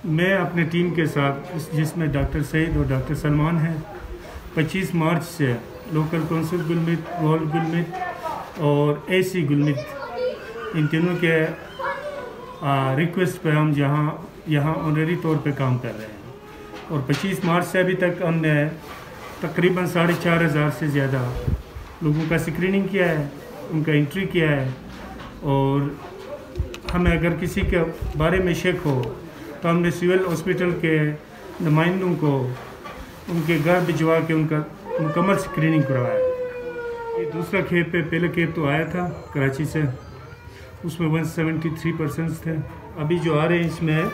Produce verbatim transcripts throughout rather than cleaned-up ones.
मैं अपने टीम के साथ, जिसमें डॉक्टर सईद और डॉक्टर सलमान हैं, पच्चीस मार्च से लोकल कौंसिल गुलमित, गोल गुलमित और एसी गुलमित, इन तीनों के रिक्वेस्ट पे हम जहाँ यहाँ ऑनरी तौर पे काम कर रहे हैं। और पच्चीस मार्च से अभी तक हमने तकरीबन साढ़े चार हज़ार से ज़्यादा लोगों का स्क्रीनिंग किया है, उनका एंट्री किया है। और हमें अगर किसी के बारे में शक हो तो हमने सिविल हॉस्पिटल के नुमाइंदों को उनके घर भिजवा के उनका मुकम्मल स्क्रीनिंग करवाया। ये दूसरा खेप पे, पहले खेप तो आया था कराची से, उसमें एक सौ तिहत्तर परसेंट थे। अभी जो आ रहे हैं इसमें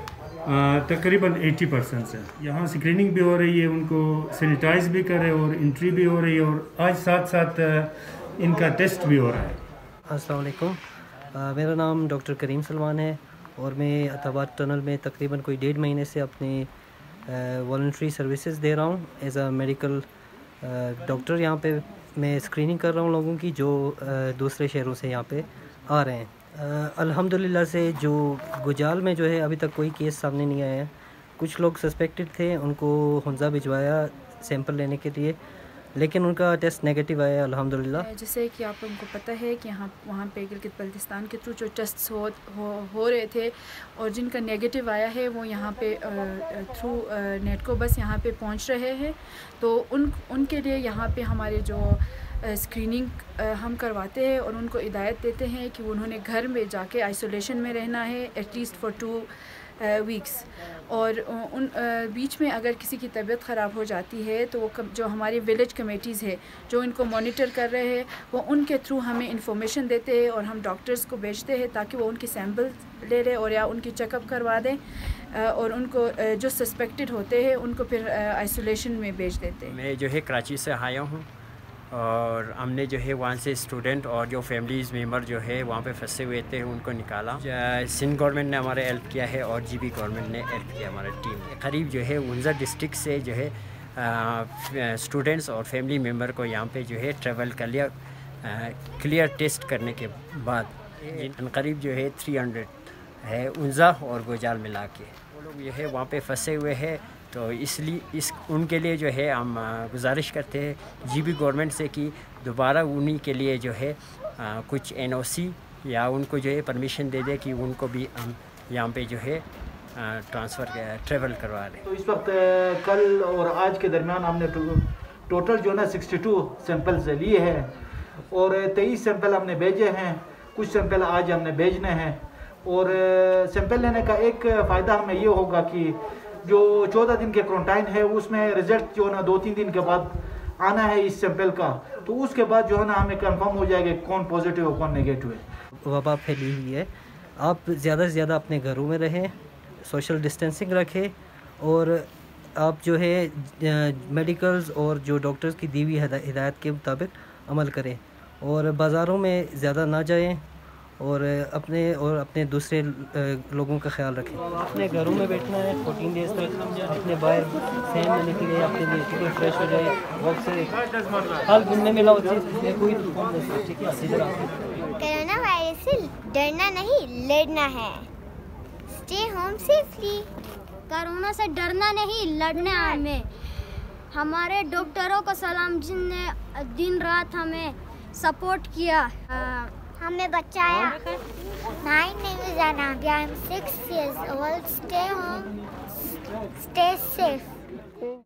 तकरीबन अस्सी परसेंट है। यहाँ स्क्रीनिंग भी हो रही है, उनको सैनिटाइज भी कर रहे हैं और एंट्री भी हो रही है, और आज साथ साथ इनका टेस्ट भी हो रहा है। अस्सलाम वालेकुम, मेरा नाम डॉक्टर करीम सलमान है और मैं अताबाद टनल में तकरीबन कोई डेढ़ महीने से अपनी वॉलंटरी सर्विसेज दे रहा हूँ एज अ मेडिकल डॉक्टर। यहाँ पे मैं स्क्रीनिंग कर रहा हूँ लोगों की जो uh, दूसरे शहरों से यहाँ पे आ रहे हैं। uh, अल्हम्दुलिल्लाह से जो गुजाल में जो है अभी तक कोई केस सामने नहीं आया है। कुछ लोग सस्पेक्टेड थे, उनको हुंजा भिजवाया सैंपल लेने के लिए, लेकिन उनका टेस्ट नेगेटिव आया अल्हम्दुलिल्लाह। जैसे कि आप लोगों को पता है कि यहाँ वहाँ पे गिलगित बल्तिस्तान के थ्रू जो टेस्ट हो, हो हो रहे थे और जिनका नेगेटिव आया है वो यहाँ पे थ्रू नेट को बस यहाँ पे पहुँच रहे हैं। तो उन उनके लिए यहाँ पे हमारे जो स्क्रीनिंग हम करवाते हैं और उनको हिदायत देते हैं कि उन्होंने घर में जाके आइसोलेशन में रहना है एटलीस्ट फॉर टू वीक्स। और उन बीच में अगर किसी की तबीयत ख़राब हो जाती है तो वो जो हमारी विलेज कमेटीज़ है जो इनको मॉनिटर कर रहे हैं, वो उनके थ्रू हमें इंफॉर्मेशन देते हैं और हम डॉक्टर्स को भेजते हैं ताकि वो उनकी सैंपल ले लें और या उनकी चेकअप करवा दें, और उनको जो सस्पेक्टेड होते हैं उनको फिर आइसोलेशन में भेज देते हैं। मैं जो है कराची से आया हूँ और हमने जो है वहाँ से स्टूडेंट और जो फैमिलीज़ मेम्बर जो है वहाँ पे फंसे हुए थे उनको निकाला। सिंध गवर्नमेंट ने हमारे हेल्प किया है और जीबी गवर्नमेंट ने हेल्प किया हमारी टीम। करीब जो है उनजा डिस्ट्रिक्ट से जो है स्टूडेंट्स और फैमिली मेम्बर को यहाँ पे जो है ट्रेवल कर लिया क्लियर टेस्ट करने के बाद। करीब जो है थ्री हंड्रेड है उनजा और गोजाल मिला के, वो लोग जो है वहाँ पे फंसे हुए हैं। तो इसलिए इस उनके लिए जो है हम गुजारिश करते हैं जीबी गवर्नमेंट से कि दोबारा उन्हीं के लिए जो है आ, कुछ एनओसी या उनको जो है परमिशन दे दे कि उनको भी हम यहाँ पे जो है ट्रांसफ़र ट्रेवल करवा दें। तो इस वक्त कल और आज के दरमियान हमने टोटल जो है ना बासठ सैंपल्स लिए हैं और तेईस सैंपल हमने भेजे हैं, कुछ सैंपल आज हमने भेजने हैं। और सैंपल लेने का एक फ़ायदा हमें ये होगा कि जो चौदह दिन के क्वारंटाइन है उसमें रिजल्ट जो है ना दो तीन दिन के बाद आना है इस सैंपल का, तो उसके बाद जो है ना हमें कंफर्म हो जाएगा कौन पॉजिटिव और कौन नेगेटिव है। वबा फैली हुई है, आप ज़्यादा से ज़्यादा अपने घरों में रहें, सोशल डिस्टेंसिंग रखें और आप जो है मेडिकल्स और जो डॉक्टर्स की दी हुई हिदायत के मुताबिक अमल करें और बाज़ारों में ज़्यादा ना जाएं और अपने और अपने दूसरे लोगों का ख्याल रखें। अपने घरों में बैठना है फोर्टीन डेज़ तक, अपने बाहर फैन लेने के लिए अपने लिए बिल्कुल फ्रेश हो जाए, वक्त से हाल घूमने में लाओ कोई कोरोना वायरस से डरना नहीं लड़ना है। Stay home safely. कोरोना से डरना नहीं लड़ना है हमें। हमारे डॉक्टरों को सलाम जिनने दिन रात हमें सपोर्ट किया, हमें बचाया। My name is Anagya. I'm six years old. Stay home. Stay safe.